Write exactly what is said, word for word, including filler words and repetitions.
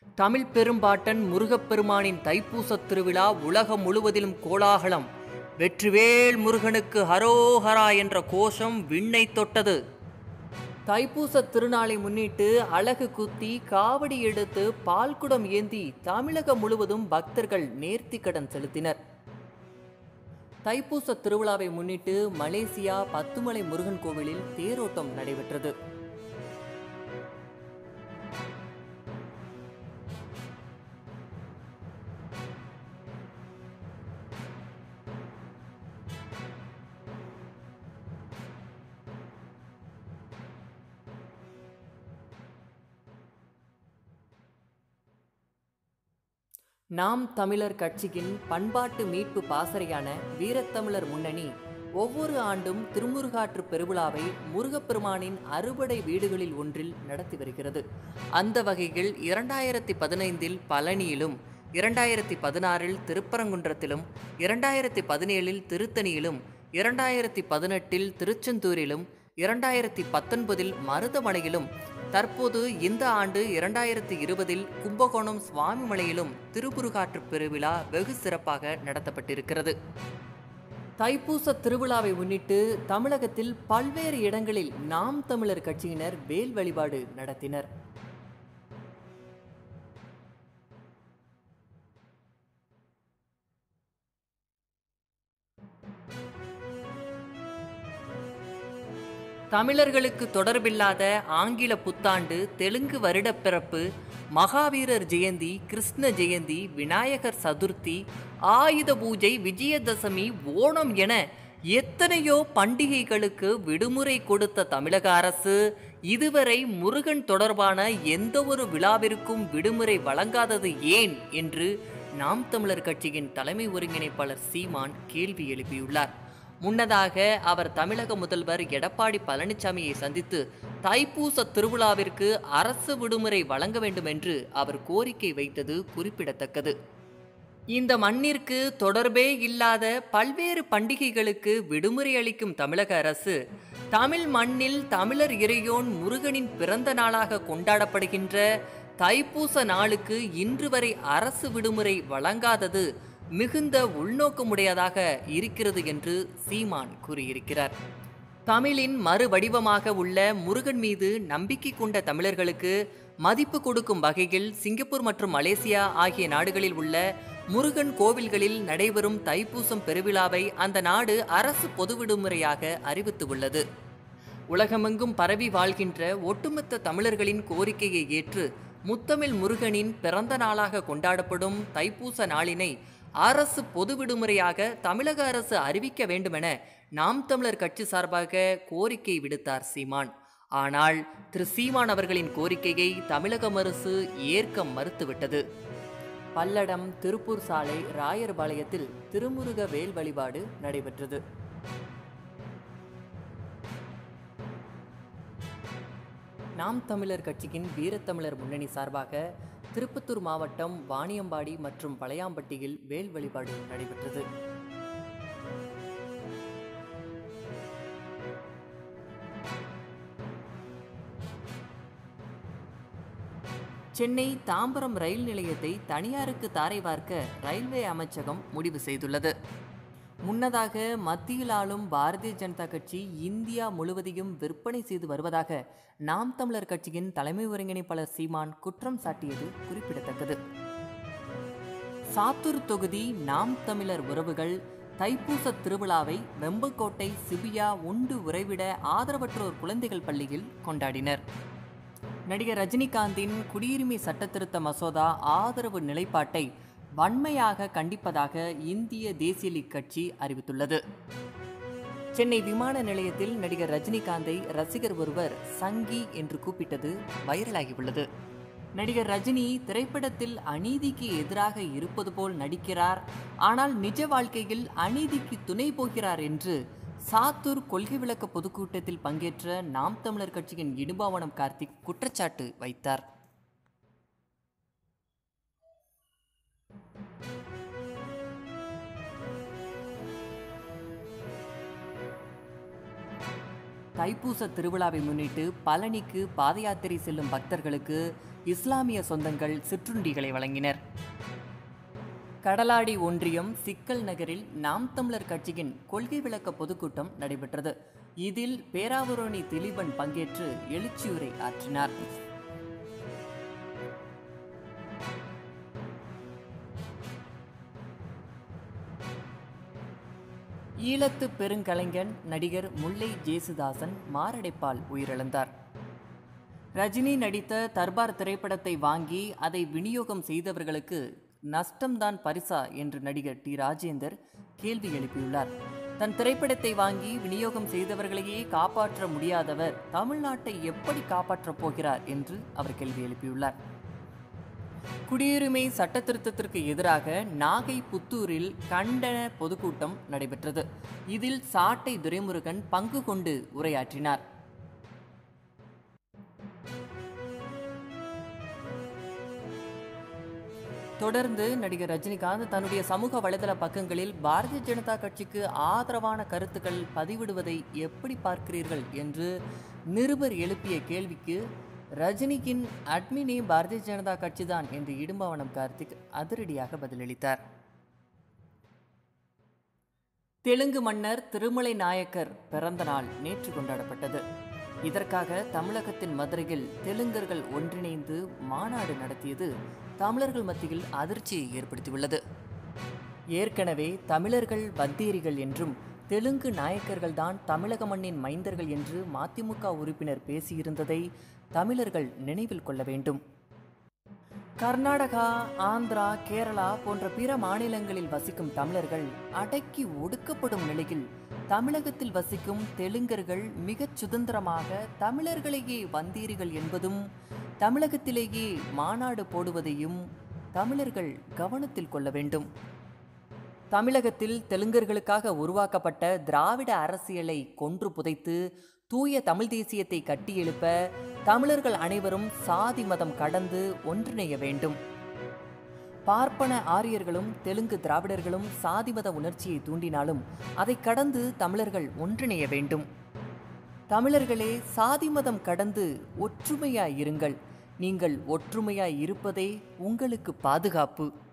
தமிழ் பெரும்பாட்டன் முருகப்பெருமானின் தைப்பூசத் திருவிழா உலகம் முழுவதிலும் கோலாகலம். வெற்றிவேல் முருகனுக்கு ஹரோஹரா என்ற கோஷம் விண்ணை தொட்டது. தைப்பூச திருநாளை முன்னிட்டு அலகு குத்தி காவடி எடுத்து பால்குடம் ஏந்தி தமிழகம் முழுவதும் பக்தர்கள் நேர்த்திக்கடன் செலுத்தினர். தைப்பூச திருவிழாவை முன்னிட்டு மலேசியா பத்துமலை முருகன் கோவிலில் தேரோட்டம் நடைபெற்றது. நாம் தமிழர் கட்சியின் பண்பாட்டு மீட்பு பாசறையான வீரத்தமிழர் முன்னணி ஒவ்வொரு ஆண்டும் திருமுருகாற்று பெருவிழாவை முருகப்பெருமானின் அறுபடை வீடுகளில் ஒன்றில் நடத்தி வருகிறது. அந்த வகையில் இரண்டாயிரத்தி பதினைந்தில் பழனியிலும், இரண்டாயிரத்தி பதினாறில் திருப்பரங்குன்றத்திலும், இரண்டாயிரத்தி பதினேழில் திருத்தணியிலும், இரண்டாயிரத்தி பதினெட்டில் திருச்செந்தூரிலும், இரண்டாயிரத்தி பத்தொன்பதில் மருதமலையிலும், தற்போது இந்த ஆண்டு இரண்டாயிரத்தி இருபதில் கும்பகோணம் சுவாமிமலையிலும் திருமுருகாற்று பெருவிழா வெகு சிறப்பாக நடத்தப்பட்டிருக்கிறது. தைப்பூச திருவிழாவை முன்னிட்டு தமிழகத்தில் பல்வேறு இடங்களில் நாம் தமிழர் கட்சியினர் வேல் வழிபாடு நடத்தினர். தமிழர்களுக்கு தொடர்பில்லாத ஆங்கில புத்தாண்டு, தெலுங்கு வருடப்பிறப்பு, மகாவீரர் ஜெயந்தி, கிருஷ்ண ஜெயந்தி, விநாயகர் சதுர்த்தி, ஆயுத பூஜை, விஜயதசமி, ஓணம் என எத்தனையோ பண்டிகைகளுக்கு விடுமுறை கொடுத்த தமிழக அரசு இதுவரை முருகன் தொடர்பான எந்த ஒரு விழாவிற்கும் விடுமுறை வழங்காதது ஏன் என்று நாம் தமிழர் கட்சியின் தலைமை ஒருங்கிணைப்பாளர் சீமான் கேள்வி எழுப்பியுள்ளார். முன்னதாக அவர் தமிழக முதல்வர் எடப்பாடி பழனிசாமியை சந்தித்து தைப்பூச திருவிழாவிற்கு அரசு விடுமுறை வழங்க வேண்டும் என்று அவர் கோரிக்கை வைத்தது குறிப்பிடத்தக்கது. இந்த மண்ணிற்கு தொடர்பே இல்லாத பல்வேறு பண்டிகைகளுக்கு விடுமுறை அளிக்கும் தமிழக அரசு தமிழ் மண்ணில் தமிழர் இறையோன் முருகனின் பிறந்த நாளாக கொண்டாடப்படுகின்ற தைப்பூச நாளுக்கு இன்று வரை அரசு விடுமுறை வழங்காதது மிகுந்த உள்நோக்கமுடையதாக இருக்கிறது என்று சீமான் கூறியிருக்கிறார். தமிழின் மறு வடிவமாக உள்ள முருகன் மீது நம்பிக்கை கொண்ட தமிழர்களுக்கு மதிப்பு கொடுக்கும் வகையில் சிங்கப்பூர் மற்றும் மலேசியா ஆகிய நாடுகளில் உள்ள முருகன் கோவில்களில் நடைபெறும் தைப்பூசம் பெருவிழாவை அந்த நாடு அரசு பொது விடுமுறையாக அறிவித்து உள்ளது. உலகமெங்கும் பரவி வாழ்கின்ற ஒட்டுமொத்த தமிழர்களின் கோரிக்கையை ஏற்று முத்தமிழ் முருகனின் பிறந்த நாளாக கொண்டாடப்படும் தைப்பூச நாளினை அரசு பொது விடுமுறையாக தமிழக அரசு அறிவிக்க வேண்டுமென நாம் தமிழர் கட்சி சார்பாக கோரிக்கை விடுத்தார் சீமான். ஆனால் திரு சீமான் அவர்களின் கோரிக்கையை தமிழக அரசு ஏற்க மறுத்துவிட்டது. பல்லடம் திருப்பூர் சாலை ராயர்பாளையத்தில் திருமுருக வேல் வழிபாடு நடைபெற்றது. நாம் தமிழர் கட்சியின் வீரத்தமிழர் முன்னணி சார்பாக திருப்பத்தூர் மாவட்டம் வாணியம்பாடி மற்றும் பழையாம்பட்டியில் வேல் வழிபாடு நடைபெற்றது. சென்னை தாம்பரம் ரயில் நிலையத்தை தனியாருக்கு தாரை வார்க்க ரயில்வே அமைச்சகம் முடிவு செய்துள்ளது. முன்னதாக மத்தியில் ஆளும் பாரதிய ஜனதா கட்சி இந்தியா முழுவதையும் விற்பனை செய்து வருவதாக நாம் தமிழர் கட்சியின் தலைமை ஒருங்கிணைப்பாளர் சீமான் குற்றம் சாட்டியது குறிப்பிடத்தக்கது. சாத்தூர் தொகுதி நாம் தமிழர் உறவுகள் தைப்பூச திருவிழாவை வெம்பக்கோட்டை சிபியா உண்டு உறைவிட ஆதரவற்றோர் குழந்தைகள் பள்ளியில் கொண்டாடினர். நடிகர் ரஜினிகாந்தின் குடியுரிமை சட்டத்திருத்த மசோதா ஆதரவு நிலைப்பாட்டை வன்மையாக கண்டிப்பதாக இந்திய தேசிய லீக் கட்சி அறிவித்துள்ளது. சென்னை விமான நிலையத்தில் நடிகர் ரஜினிகாந்தை ரசிகர் ஒருவர் சங்கி என்று கூப்பிட்டது வைரலாகியுள்ளது. நடிகர் ரஜினி திரைப்படத்தில் அநீதிக்கு எதிராக இருப்பது போல் நடிக்கிறார், ஆனால் நிஜ வாழ்க்கையில் அநீதிக்கு துணை போகிறார் என்று சாத்தூர் கொள்கை விளக்க பொதுக்கூட்டத்தில் பங்கேற்ற நாம் தமிழர் கட்சியின் இடும்பாவனம் கார்த்திக் குற்றச்சாட்டு வைத்தார். தைப்பூச திருவிழாவை முன்னிட்டு பழனிக்கு பாத யாத்திரை செல்லும் பக்தர்களுக்கு இஸ்லாமிய சொந்தங்கள் சிற்றுண்டிகளை வழங்கினர். கடலாடி ஒன்றியம் சிக்கல் நகரில் நாம் தமிழர் கட்சியின் கொள்கை விளக்க பொதுக்கூட்டம் நடைபெற்றது. இதில் பேராவூரணி திலீபன் பங்கேற்று எழுச்சியுரை ஆற்றினார். ஈழத்து பெருங்கலைஞன் நடிகர் முல்லை ஜேசுதாசன் மாரடைப்பால் உயிரிழந்தார். ரஜினி நடித்த தர்பார் திரைப்படத்தை வாங்கி அதை விநியோகம் செய்தவர்களுக்கு நஷ்டம்தான் பரிசா என்று நடிகர் டி ராஜேந்தர் கேள்வி எழுப்பியுள்ளார். தன் திரைப்படத்தை வாங்கி விநியோகம் செய்தவர்களையே காப்பாற்ற முடியாதவர் தமிழ்நாட்டை எப்படி காப்பாற்றப் போகிறார் என்று அவர் கேள்வி எழுப்பியுள்ளார். குடியுரிமை சட்ட திருத்தத்திற்கு எதிராக நாகை புத்தூரில் கண்டன பொதுக்கூட்டம் நடைபெற்றது. இதில் சாட்டை துரைமுருகன் பங்கு கொண்டு உரையாற்றினார். தொடர்ந்து நடிகர் ரஜினிகாந்த் தன்னுடைய சமூக வலைதள பக்கங்களில் பாரதிய ஜனதா கட்சிக்கு ஆதரவான கருத்துக்கள் பதிவிடுவதை எப்படி பார்க்கிறீர்கள் என்று நிருபர் எழுப்பிய கேள்விக்கு ரஜினியின் அட்மினே பாரதிய ஜனதா கட்சிதான் என்று இடும்பாவனம் கார்த்திக் அதிரடியாக பதிலளித்தார். தெலுங்கு மன்னர் திருமலை நாயக்கர் பிறந்த நாள் நேற்று கொண்டாடப்பட்டது. இதற்காக தமிழகத்தின் மதுரையில் தெலுங்கர்கள் ஒன்றிணைந்து மாநாடு நடத்தியது தமிழர்கள் மத்தியில் அதிர்ச்சியை ஏற்படுத்தியுள்ளது. ஏற்கனவே தமிழர்கள் வந்தேரிகள் என்றும் தெலுங்கு நாயக்கர்கள் தான் தமிழக மண்ணின் மைந்தர்கள் என்று மதிமுக உறுப்பினர் பேசியிருந்ததை தமிழர்கள் நினைவில் கொள்ள வேண்டும். கர்நாடகா, ஆந்திரா, கேரளா போன்ற பிற மாநிலங்களில் வசிக்கும் தமிழர்கள் அடக்கி ஒடுக்கப்படும் நிலையில் தமிழகத்தில் வசிக்கும் தெலுங்கர்கள் மிகச் சுதந்திரமாக தமிழர்களையே வந்தீர்கள் என்பதும் தமிழகத்திலேயே மாநாடு போடுவதையும் தமிழர்கள் கவனத்தில் கொள்ள வேண்டும். தமிழகத்தில் தெலுங்கர்களுக்காக உருவாக்கப்பட்ட திராவிட அரசியலை கொன்று புதைத்து தூய தமிழ் தேசியத்தை கட்டியெழுப்ப தமிழர்கள் அனைவரும் சாதி மதம் கடந்து ஒன்றிணைய வேண்டும். பார்ப்பன ஆரியர்களும் தெலுங்கு திராவிடர்களும் சாதி மத உணர்ச்சியை தூண்டினாலும் அதை கடந்து தமிழர்கள் ஒன்றிணைய வேண்டும். தமிழர்களே, சாதி மதம் கடந்து ஒற்றுமையாய் இருங்கள். நீங்கள் ஒற்றுமையாய் இருப்பதே உங்களுக்கு பாதுகாப்பு.